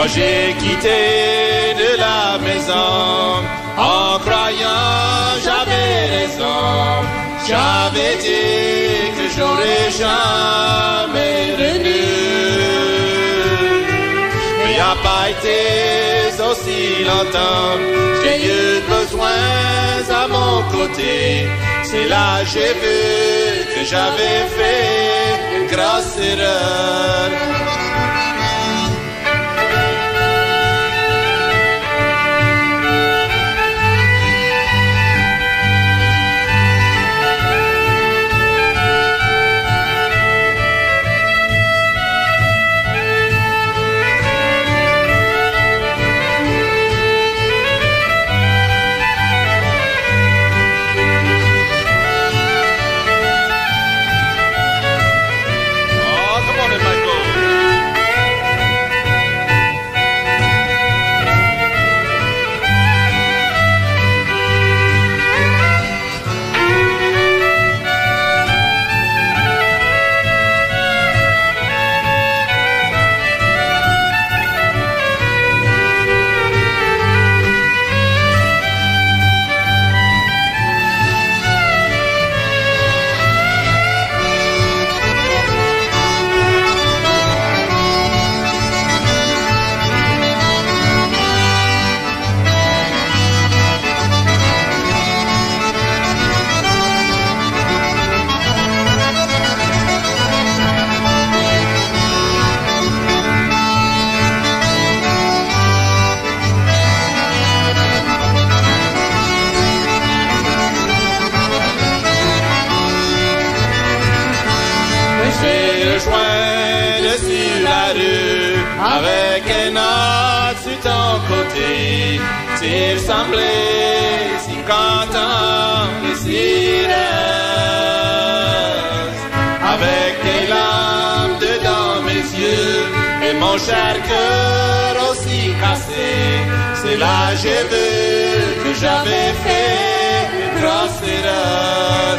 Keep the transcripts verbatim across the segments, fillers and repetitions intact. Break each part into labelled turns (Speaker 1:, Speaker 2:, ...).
Speaker 1: Oh, j'ai quitté de la maison en croyant j'avais raison. J'avais dit que j'aurais jamais venu. Mais y a pas été aussi longtemps. J'ai eu besoin à mon côté. C'est là j'ai vu que j'avais fait une grosse erreur. Avec un autre sur ton côté, tu ressemblais si content et si reste. Avec des larmes dedans mes yeux et mon cher cœur aussi cassé. C'est là j'ai vu que j'avais fait une grosse erreur.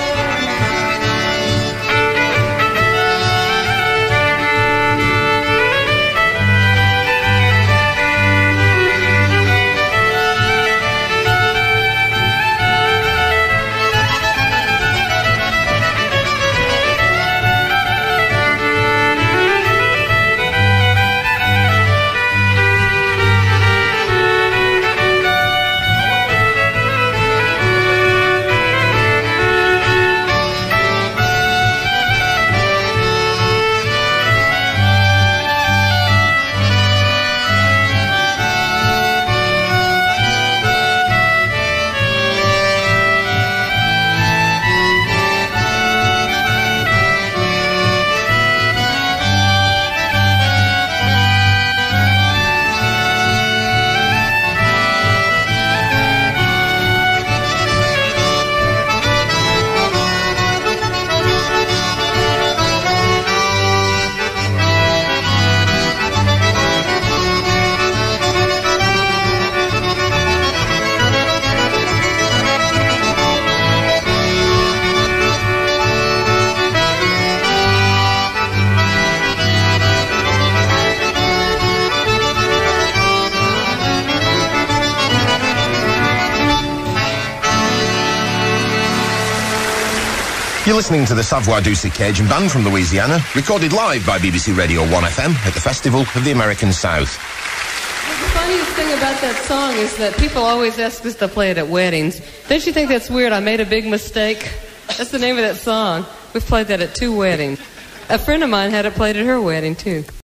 Speaker 2: You're listening to the Savoy Doucet Cajun Band from Louisiana, recorded live by B B C Radio one F M at the Festival of the American South.
Speaker 3: The funniest thing about that song is that people always ask us to play it at weddings. Don't you think that's weird? I made a big mistake. That's the name of that song. We've played that at two weddings. A friend of mine had it played at her wedding, too.